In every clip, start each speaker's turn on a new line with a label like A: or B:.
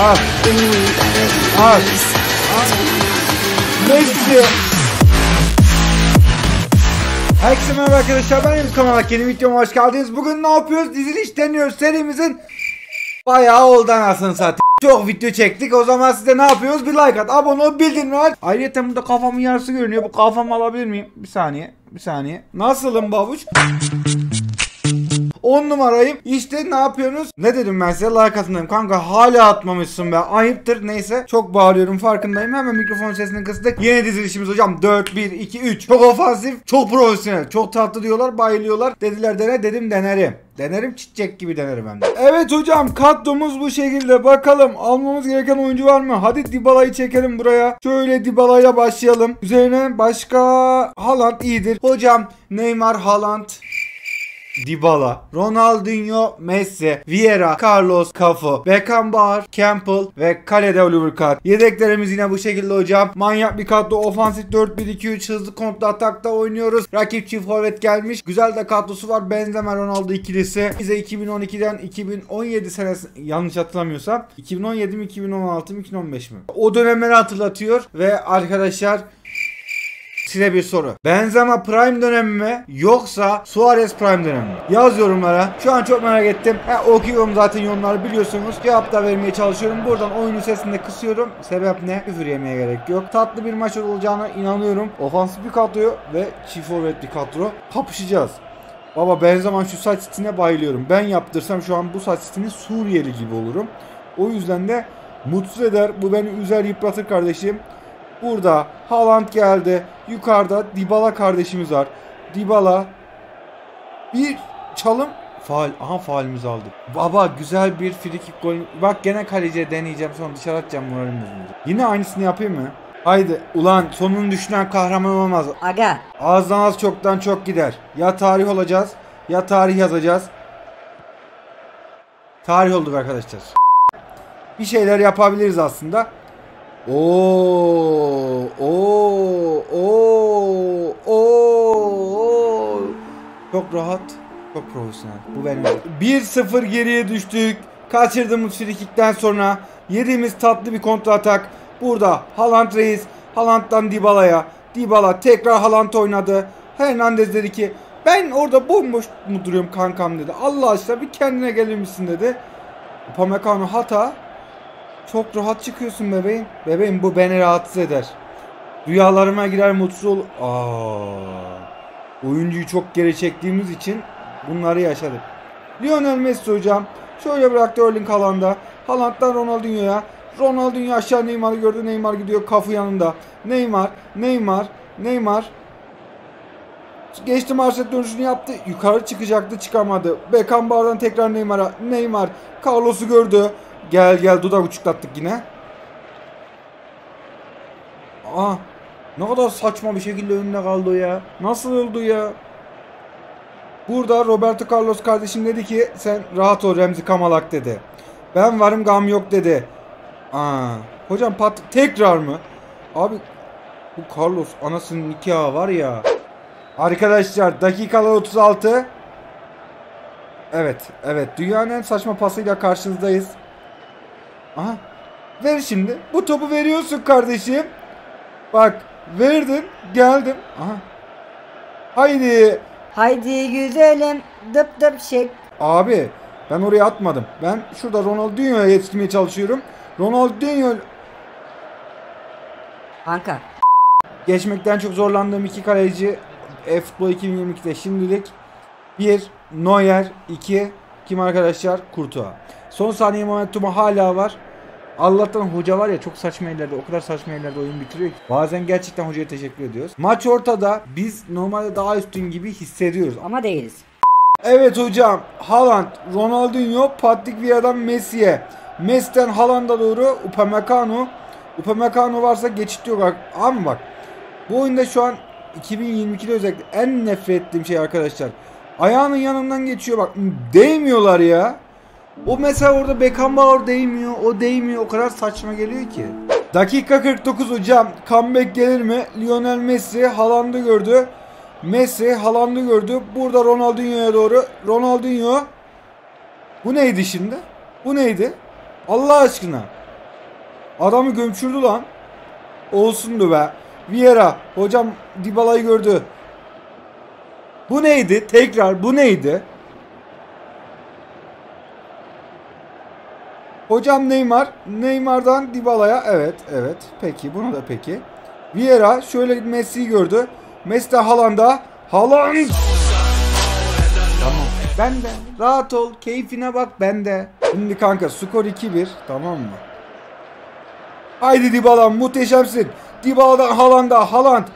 A: Al. Al. Messi. Herkese merhaba arkadaşlar, ben Enes Kamalak, yeni videoma hoş geldiniz. Bugün ne yapıyoruz? Diziliş deniyoruz serimizin bayağı oldu anasını satayım. Çok video çektik, o zaman size ne yapıyoruz? Bir like at, abone ol, bildirimleri aç. Ayrıca burada kafamın yarısı görünüyor, bu kafamı alabilir miyim? Bir saniye. Nasılım babuş? 10 numarayım. İşte ne yapıyorsunuz? Ne dedim ben size? Like atmayayım. Kanka hala atmamışsın be. Ayıptır. Neyse. Çok bağırıyorum, farkındayım. Hemen mikrofon sesini kıstık. Yeni dizilişimiz hocam. 4, 1, 2, 3. Çok ofansif. Çok profesyonel. Çok tatlı diyorlar. Bayılıyorlar. Dediler dene. Dedim denerim. Denerim, çiçek gibi denerim hem de. Evet hocam, kadromuz bu şekilde. Bakalım almamız gereken oyuncu var mı? Hadi Dybala'yı çekelim buraya. Şöyle Dybala'yla başlayalım. Üzerine başka Haaland iyidir. Hocam Neymar, Haaland, Dybala, Ronaldinho, Messi, Vieira, Carlos, Cafu, Beckenbauer, Campbell ve kalede Oliver Kahn. Yedeklerimiz yine bu şekilde hocam. Manyak bir kadro. Ofansif 4-1-2-3 hızlı kontra atakta oynuyoruz. Rakip çift forvet gelmiş. Güzel de kadrosu var. Benzema Ronaldo ikilisi. Bize 2012'den 2017 senesi, yanlış hatırlamıyorsam 2017 mi 2016 mı 2015 mi? O dönemleri hatırlatıyor ve arkadaşlar size bir soru. Benzema Prime dönemi mi yoksa Suarez Prime dönemi mi? Yaz yorumlara. Şu an çok merak ettim. Okuyorum zaten yorumları, biliyorsunuz. Cevap da vermeye çalışıyorum. Buradan oyunun sesini de kısıyorum. Sebep ne? Küfür yemeye gerek yok. Tatlı bir maç olacağına inanıyorum. Ofansif bir kadro ve çift forvet bir kadro. Kapışacağız. Baba Benzema şu saç stiline bayılıyorum. Ben yaptırsam şu an bu saç stilini Suriyeli gibi olurum. O yüzden de mutsuz eder. Bu beni üzer, yıpratır kardeşim. Burada Haaland geldi. Yukarıda Dybala kardeşimiz var. Dybala. Bir çalım. Faul. Aha, faulümüzü aldık. Baba güzel bir frikik gol. Bak gene kaleciye deneyeceğim. Sonra dışarı atacağım, moralim bozuldu. Yine aynısını yapayım mı? Haydi. Ulan sonunu düşünen kahraman olmaz.
B: Aga.
A: Azdan az çoktan çok gider. Ya tarih olacağız ya tarih yazacağız. Tarih olduk arkadaşlar. Bir şeyler yapabiliriz aslında. Oo. Çok rahat, çok profesyonel. Bu benim. 1-0 geriye düştük. Kaçırdığımız frikikten sonra yediğimiz tatlı bir kontra atak. Burada Haaland reis, Haaland'dan Dybala'ya. Dybala tekrar Haaland oynadı. Hernandez dedi ki ben orada bomboş mu duruyorum kankam dedi. Allah aşkına bir kendine gelir misin dedi. Upamecano hata. Çok rahat çıkıyorsun bebeğim. Bebeğim bu beni rahatsız eder. Rüyalarıma girer, mutsuz ol. Oyuncuyu çok geri çektiğimiz için bunları yaşadık. Lionel Messi hocam. Şöyle bıraktı Erling Haaland'a. Haaland'dan Ronaldinho'ya. Ronaldinho aşağı Neymar'ı gördü. Neymar gidiyor, Cafu yanında. Neymar. Geçti, marşet dönüşünü yaptı. Yukarı çıkacaktı, çıkamadı. Beckenbauer'dan tekrar Neymar'a. Neymar Carlos'u gördü. Gel dudak uçuklattık yine. Ne kadar saçma bir şekilde önüne kaldı o ya. Nasıl oldu ya? Burada Roberto Carlos kardeşim dedi ki sen rahat ol Remzi Kamalak dedi. Ben varım gam yok dedi. Hocam tekrar mı? Abi bu Carlos anasının nikahı var ya. Arkadaşlar dakikalar 36. Evet dünyanın en saçma pasıyla karşınızdayız. Ver şimdi. Bu topu veriyorsun kardeşim. Bak verdin, geldim. Haydi
B: Güzelim. Dıp şek.
A: Abi ben oraya atmadım. Ben şurada Ronaldinho'ya yetiştirmeye çalışıyorum. Ronaldinho
B: Kanka.
A: Geçmekten çok zorlandığım iki kaleci Futbol 2022'de şimdilik. 1 Neuer, 2 kim arkadaşlar? Courtois. Son saniye momentumu hala var. Allah'tan hoca var ya, çok saçma yerlerde, o kadar saçma yerlerde oyun bitiriyor ki. Bazen gerçekten hocaya teşekkür ediyoruz. Maç ortada. Biz normalde daha üstün gibi hissediyoruz.
B: Ama değiliz.
A: Evet hocam. Haaland, Ronaldinho, Patrick Vieira'dan Messi'ye. Messi'den Haaland'a doğru Upamecano. Upamecano varsa geçit yok. Ama bak. Bu oyunda şu an 2022'de özellikle en nefret ettiğim şey arkadaşlar. Ayağının yanından geçiyor bak. Değmiyorlar ya. O mesela orada Beckenbauer değmiyor. O değmiyor. O kadar saçma geliyor ki. Dakika 49 hocam. Comeback gelir mi? Lionel Messi Haaland'ı gördü. Burada Ronaldinho'ya doğru. Ronaldinho. Bu neydi şimdi? Bu neydi? Allah aşkına. Adamı gömçürdü lan. Olsundu be. Vieira. Hocam Dybala'yı gördü. Bu neydi? Tekrar bu neydi? Hocam Neymar. Neymar'dan Dybala'ya. Evet. Evet. Peki. Buna da peki. Vieira şöyle Messi'yi gördü. Messi de Haaland'a. Haaland. Tamam. Ben de. Rahat ol. Keyfine bak ben de. Şimdi kanka skor 2-1. Tamam mı? Haydi Dybala muhteşemsin. Dybala'dan Haaland'a. Haaland.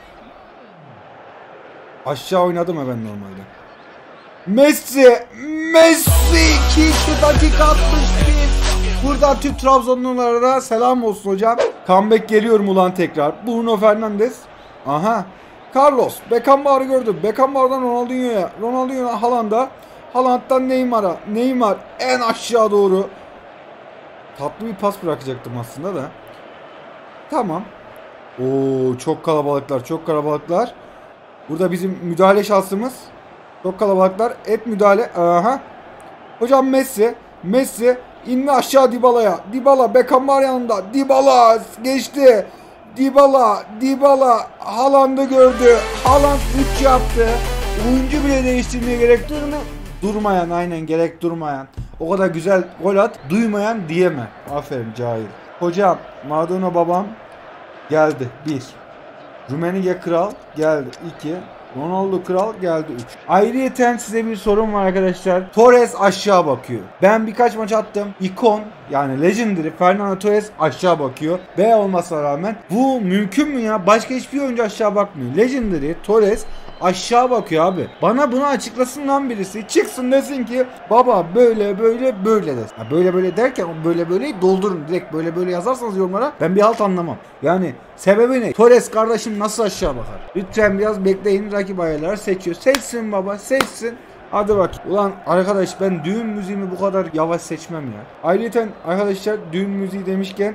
A: Aşağı oynadım ha ben normalde. Messi. Messi. 2 dakika 61. Buradan tüm Trabzonlulara da selam olsun hocam. Comeback geliyorum ulan tekrar. Bruno Fernandes. Aha. Carlos. Beckenbauer'ı gördüm. Beckenbauer'dan Ronaldinho'ya. Ronaldinho'dan Haaland'a. Haaland'dan Neymar'a. Neymar en aşağı doğru. Tatlı bir pas bırakacaktım aslında da. Tamam. Oo çok kalabalıklar. Çok kalabalıklar. Burada bizim müdahale şansımız. Çok kalabalıklar. Et müdahale. Aha. Hocam Messi. Messi. İndi aşağı Dybala'ya. Dybala Beckenbauer yanında. Dybala geçti. Dybala Haaland'ı gördü. Haaland 3 yaptı. Oyuncu bile değiştirmeye gerek durmayan aynen gerek durmayan. O kadar güzel gol at. Duymayan diyeme. Aferin cahil. Hocam Maradona babam geldi. 1. Rummenigge kral geldi. 2. Ronaldo kral geldi 3. Ayrıyeten size bir sorum var arkadaşlar. Torres aşağı bakıyor. Ben birkaç maç attım. İkon yani legendary Fernando Torres aşağı bakıyor. B olmasına rağmen bu mümkün mü ya? Başka hiçbir oyuncu aşağı bakmıyor. Legendary Torres aşağı bakıyor abi. Bana bunu açıklasın lan birisi. Çıksın desin ki baba böyle desin. Ya böyle derken böyle doldurun. Direkt böyle yazarsanız yorumlara ben bir halt anlamam. Yani sebebi ne? Torres kardeşim nasıl aşağı bakar? Lütfen biraz bekleyin. Rakip ayarlar seçiyor. Seçsin baba seçsin. Hadi bak. Ulan arkadaş ben düğün müziğimi bu kadar yavaş seçmem ya. Ayrıca arkadaşlar düğün müziği demişken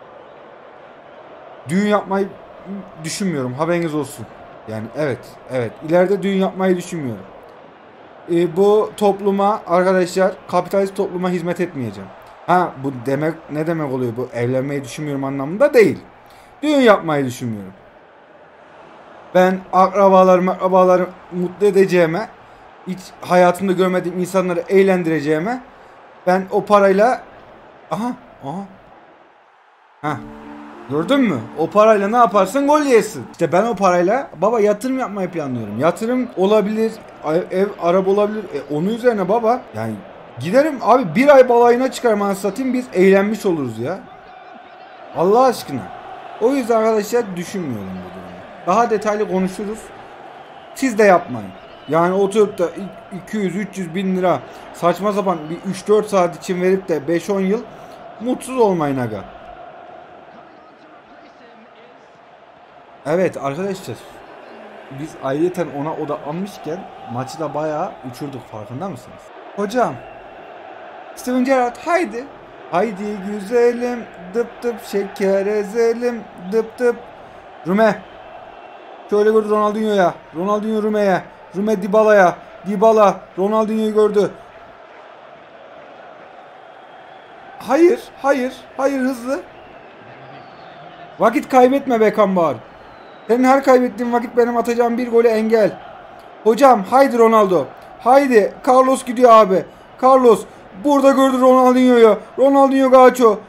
A: düğün yapmayı düşünmüyorum. Haberiniz olsun. Yani evet. İleride düğün yapmayı düşünmüyorum. Bu topluma arkadaşlar kapitalist topluma hizmet etmeyeceğim. Ha bu demek ne demek oluyor bu? Evlenmeyi düşünmüyorum anlamında değil. Düğün yapmayı düşünmüyorum. Ben akrabaları mutlu edeceğime, hiç hayatımda görmediğim insanları eğlendireceğime ben o parayla gördün mü? O parayla ne yaparsın? Gol yesin. İşte ben o parayla baba yatırım yapmayı planlıyorum. Yatırım olabilir, ev, araba olabilir. Onun üzerine baba yani giderim abi bir ay balayına çıkarım anasını satayım biz eğlenmiş oluruz ya. Allah aşkına. O yüzden arkadaşlar düşünmüyorum bu durumu. Daha detaylı konuşuruz. Siz de yapmayın. Yani oturup da 200-300 bin lira saçma sapan bir 3-4 saat için verip de 5-10 yıl mutsuz olmayın aga. Evet arkadaşlar. Biz ayrıca ona odaklanmışken maçı da bayağı uçurduk farkında mısınız? Hocam. Steven Gerrard haydi. Haydi güzelim dıp şeker ezelim dıp. Rüme. Şöyle gördü Ronaldinho'ya. Ronaldinho Rüme'ye. Rüme Dybala'ya. Dybala Ronaldinho'yu gördü. Hayır hızlı. Vakit kaybetme Beckenbauer. Senin her kaybettiğin vakit benim atacağım bir golü engel. Hocam haydi Ronaldo. Haydi. Carlos gidiyor abi. Carlos. Burada gördü Ronaldinho'yu. Ronaldinho Gacho.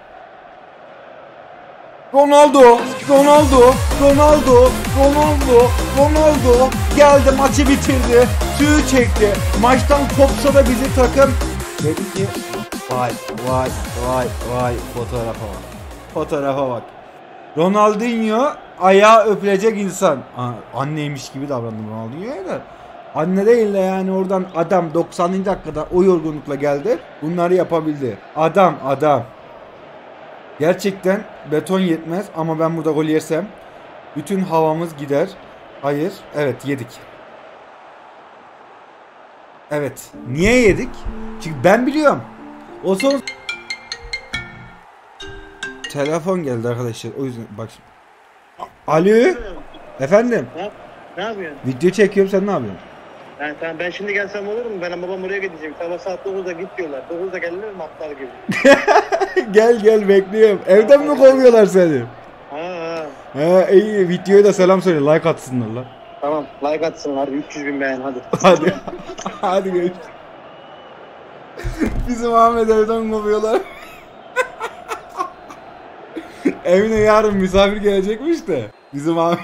A: Ronaldo geldi maçı bitirdi. Tüy çekti. Maçtan kopsa da bizi takım dedi ki vay fotoğrafa bak. Ronaldinho ayağı öpülecek insan. Anneymiş gibi davrandım Ronaldinho'ya da. Anne değil de yani oradan adam 90. dakikada o yorgunlukla geldi. Bunları yapabildi. Adam. Gerçekten beton yetmez ama ben burada gol yersem bütün havamız gider. Hayır. Evet yedik. Evet. Niye yedik? Çünkü ben biliyorum. O son telefon geldi arkadaşlar. O yüzden bak şimdi. Alo. Efendim.
C: Ne yapıyorsun?
A: Video çekiyorum sen ne yapıyorsun?
C: Yani tamam ben şimdi gelsem olur mu? Ben babam oraya gideceğim. Sabah saat 9'da git diyorlar. 9'da gelinir mi aptal gibi?
A: Gel bekliyorum. Evden mi kovuyorlar seni?
C: Ha.
A: He iyi, videoya da selam söyle, like atsınlar lan.
C: Tamam like atsınlar 300.000 beğen hadi.
A: Hadi. Hadi görüşürüz. Bizim Ahmet evden kovuyorlar. Evine yarın misafir gelecekmiş de. Bizim Ahmet.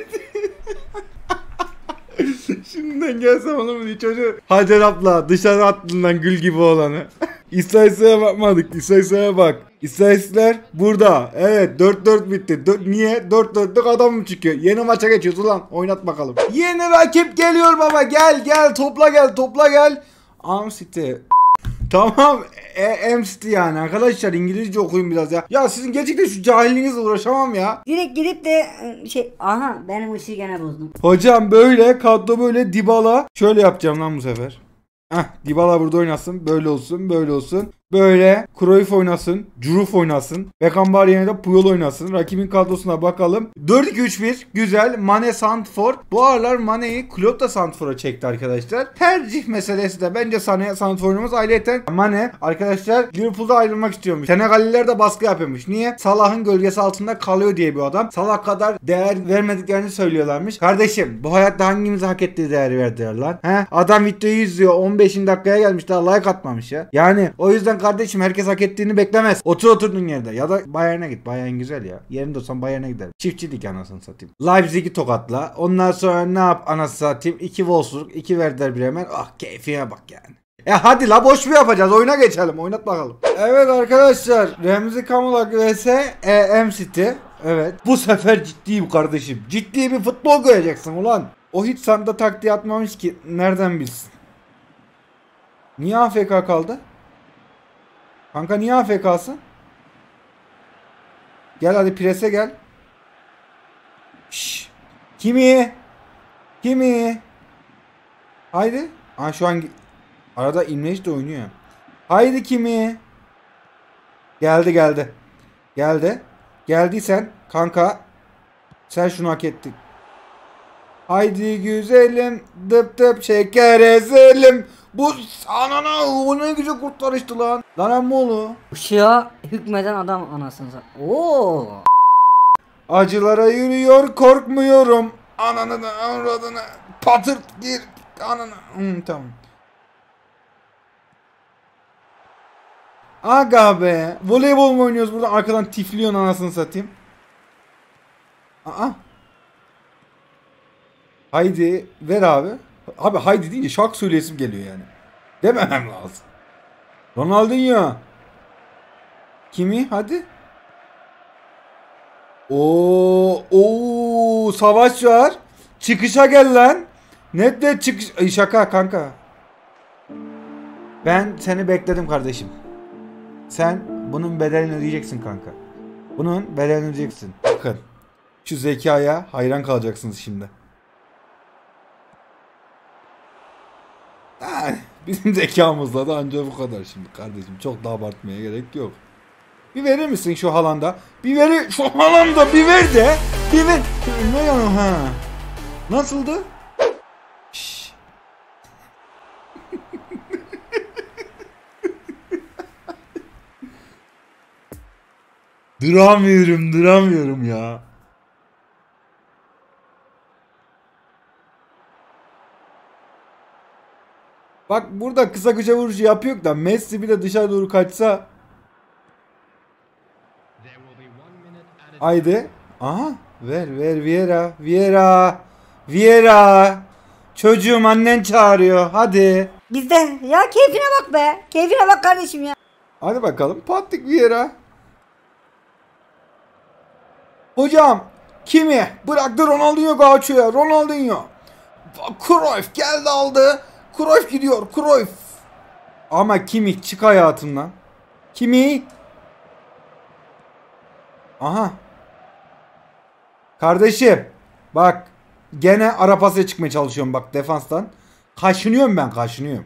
A: Şimdiden gelsem oğlum bir çocuğu. Hacer abla dışarı attığından gül gibi olanı. İstatistiğe bakmadık. İstatistiğe bak. İstatistikler burada. Evet 4-4 bitti. Niye? 4-4'lük adam mı çıkıyor? Yeni maça geçiyoruz ulan. Oynat bakalım. Yeni rakip geliyor baba. Gel topla gel. City. Tamam. City yani arkadaşlar, İngilizce okuyun biraz ya. Ya sizin gerçekten şu cahilliğinizle uğraşamam ya.
B: Direkt gidip de aha benim ışığı gene bozdum.
A: Hocam böyle kadro, böyle Dybala. Şöyle yapacağım lan bu sefer. Dybala burada oynasın. Böyle olsun. Böyle Cruyff oynasın. Cruyff oynasın. Beckenbauer yerine de Puyol oynasın. Rakibin kadrosuna bakalım. 4-2-3-1. Güzel. Mane Santfor. Bu aralar Mane'yi Klopp da Santfor'a çekti arkadaşlar. Tercih meselesi de bence Santfor'umuz ayrıyeten Mane arkadaşlar Liverpool'da ayrılmak istiyormuş. Senegalliler de baskı yapıyormuş. Niye? Salah'ın gölgesi altında kalıyor diye bir adam. Salah kadar değer vermediklerini söylüyorlarmış. Kardeşim bu hayatta hangimize hak ettiği değeri verdiler lan? Adam videoyu izliyor. 15. dakikaya gelmiş daha like atmamış ya. Yani o yüzden kardeşim herkes hak ettiğini beklemez. Oturduğun yerde. Ya da Bayern'e git. Bayern güzel ya. Yerinde olsam Bayern'e giderim. Çiftçilik anasını satayım. Leipzig'i tokatla. Ondan sonra ne yap anasını satayım. 2 Wolfsburg, 2 Werder Bremen. Keyfine bak yani. Hadi la boş mu yapacağız? Oyuna geçelim. Oynat bakalım. Evet arkadaşlar. Remzi Kamulak vs City. Evet. Bu sefer ciddiyim kardeşim. Ciddi bir futbol göreceksin ulan. O hiç sanda taktiği atmamış ki. Nereden bilsin? Niye AFK kaldı? Kanka niye AFK'sın? Gel hadi prese gel. Şşş. Kimi? Haydi. Şu an arada İmleç de oynuyor. Haydi kimi? Geldi. Geldiysen kanka sen şunu hak ettin. Haydi güzelim dıp şeker ezelim. Bu anana o ne güzel kurtarıştı lan. Lan emmoğlu.
B: Işığa hükmeden adam anasını satayım. Oo.
A: Acılara yürüyor korkmuyorum. Ananı da avradını patırt gir. Ananı. Tamam. Aga be. Voleybol mu oynuyoruz burada? Arkadan tifliyorsun anasını satayım. Haydi ver abi. Abi haydi deyince şarkı söyleyesim geliyor yani. Dememem lazım. Ronaldinho. Kimi? Hadi. Oo, savaş var. Çıkışa gel lan. Net çıkış. Şaka kanka. Ben seni bekledim kardeşim. Sen bunun bedelini ödeyeceksin kanka. Bunun bedelini ödeyeceksin. Bakın. Şu zekaya hayran kalacaksınız şimdi. Bizim zekamızla da ancak bu kadar şimdi kardeşim. Çok da abartmaya gerek yok. Bir verir misin şu Haaland'a? Bir ver de. Bir ver. Ne yani ha? Nasıldı? Şşş. Duramıyorum ya. Bak burada kısa köşe vuruşu yapıyor da Messi bir de dışarı doğru kaçsa. Haydi. Aha. Ver Vieira. Çocuğum annen çağırıyor. Hadi.
B: Bizde ya keyfine bak be. Keyfine bak kardeşim ya.
A: Hadi bakalım. Patrik Vieira. Hocam. Kimi? Bıraktı Ronaldinho Gaucho'ya. Ronaldinho. Cruyff geldi aldı. Cruyff gidiyor. Cruyff. Ama Kimi çık hayatımdan. Kimi? Aha. Kardeşim. Bak. Gene ara pasaya çıkmaya çalışıyorum bak defanstan. Kaşınıyorum.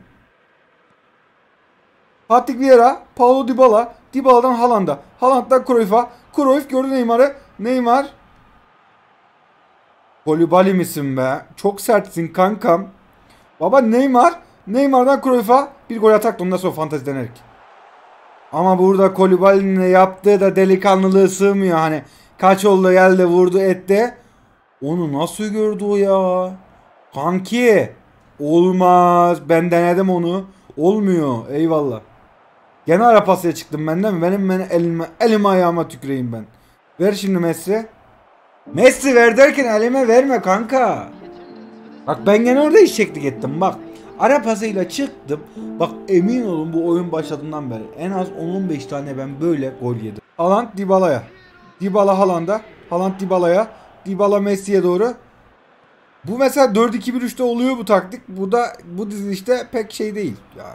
A: Patrick Vieira. Paulo Dybala. Dybala'dan Haaland'a. Haaland'dan Cruyff'a. Cruyff gördü Neymar'ı. Neymar. Kolibali misin be? Çok sertsin kankam. Baba Neymar. Neymar'dan Cruyff'a bir gol atak da ondan sonra fantezi denerik. Ama burada Koulibaly'nin yaptığı da delikanlılığı sığmıyor hani. Kaç oldu geldi vurdu etti. Onu nasıl gördü o ya? Kanki. Olmaz. Ben denedim onu. Olmuyor. Eyvallah. Gene ara pasaya çıktım ben değil mi? Benim elime ayağıma tüküreyim ben. Ver şimdi Messi. Messi ver derken elime verme kanka. Bak ben gene orada eşeklik ettim bak. Ara pasıyla çıktım. Bak emin olun bu oyun başladığından beri en az 10-15 tane ben böyle gol yedim. Haaland Dybala'ya. Dybala Haaland'a. Haaland Dybala'ya. Dybala Messi'ye doğru. Bu mesela 4-2-1-3'te oluyor bu taktik. Bu dizilişte pek şey değil. Yani.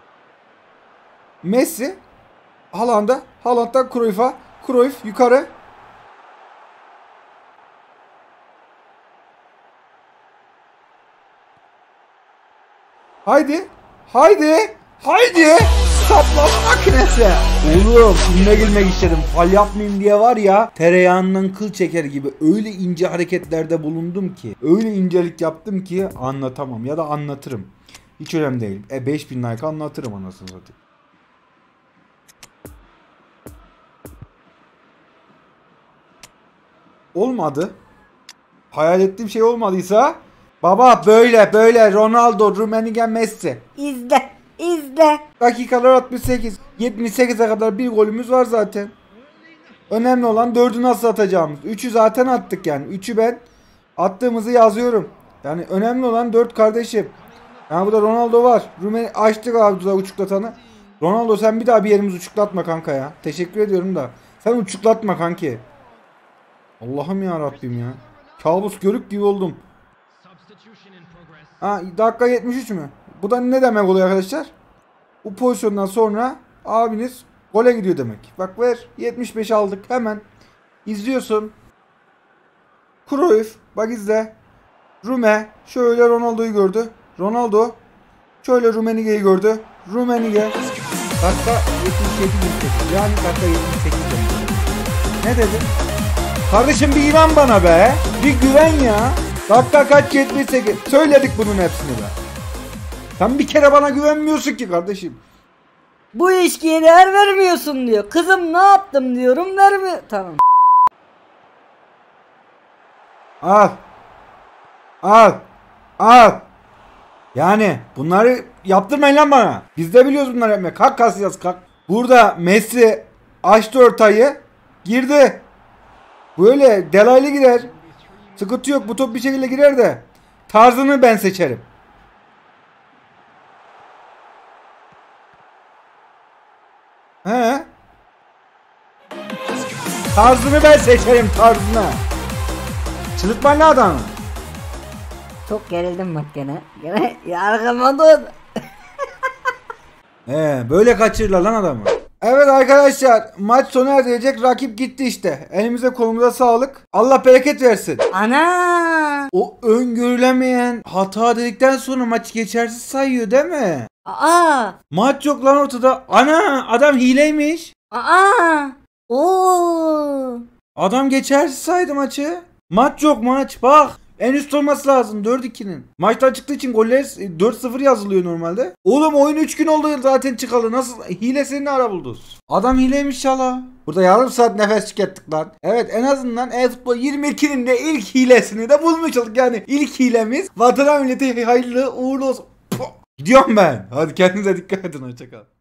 A: Messi Haaland'a. Haaland'dan Cruyff'a. Cruyff yukarı. Haydi. Haydi. Haydi. Saplama makinesi. Oğlum inme girmek istedim. Fal yapmayayım diye var ya. Tereyağından kıl çeker gibi öyle ince hareketlerde bulundum ki. Öyle incelik yaptım ki anlatamam. Ya da anlatırım. Hiç önemli değil. 5000 like anlatırım anasını satayım. Olmadı. Hayal ettiğim şey olmadıysa baba böyle Ronaldo, Rummenigge, Messi.
B: İzle.
A: Dakikalar 68. 78'e kadar bir golümüz var zaten. Önemli olan 4'ü nasıl atacağımız. 3'ü zaten attık yani. 3'ü ben attığımızı yazıyorum. Yani önemli olan 4 kardeşim. Yani burada Ronaldo var. Açtık abi da uçuklatanı. Ronaldo sen bir daha bir yerimizi uçuklatma kanka ya. Teşekkür ediyorum da. Sen uçuklatma kanki. Allah'ım ya Rabbim ya. Kabus görük gibi oldum. Ha, dakika 73 mü? Bu da ne demek oluyor arkadaşlar? Bu pozisyondan sonra abiniz gole gidiyor demek. Bak ver 75 aldık hemen. İzliyorsun. Cruyff bak izle. Rume şöyle Ronaldo'yu gördü. Ronaldo şöyle Rummenigge'yi gördü. Rummenigge dakika 77 yani dakika 78. Ne dedim? Kardeşim bir inan bana be. Bir güven ya. Dakika kaç 78. Söyledik bunun hepsini be. Sen bir kere bana güvenmiyorsun ki kardeşim.
B: Bu ilişkiye değer vermiyorsun diyor. Kızım ne yaptım diyorum vermiyor. Tamam.
A: Al. Al. Al. Yani bunları yaptırmayın lan bana. Biz de biliyoruz bunları yapmayı. Kalk Casillas kalk. Burada Messi açtı ortayı. Girdi. Böyle delaylı girer. Sıkıntı yok bu top bir şekilde girer de. Tarzını ben seçerim. He? Tarzını ben seçerim tarzını. Çılıkma ne adamı?
B: Çok gerildim bak gene. Gene yargıma dur.
A: Böyle kaçırırlar lan adamı. Evet arkadaşlar maç sona erecek rakip gitti işte. Elimize kolumuza sağlık. Allah bereket versin.
B: Ana.
A: O öngörülemeyen hata dedikten sonra maç geçersiz sayıyor değil mi?
B: Aa.
A: Maç yok lan ortada. Ana adam hileymiş.
B: Aa. Oo.
A: Adam geçersiz saydı maçı. Maç yok maç bak. En üst olması lazım 4-2'nin. Maçtan çıktığı için goller 4-0 yazılıyor normalde. Oğlum oyun 3 gün oldu zaten çıkalı. Nasıl hilesini ne ara buldunuz? Adam hileymiş şala. Burada yarım saat nefes tükettik lan. Evet en azından eFootball 22'nin de ilk hilesini de bulmuş olduk. Yani ilk hilemiz vatana millete hayırlı uğurlu olsun. Gidiyorum ben. Hadi kendinize dikkat edin. Hoşçakalın.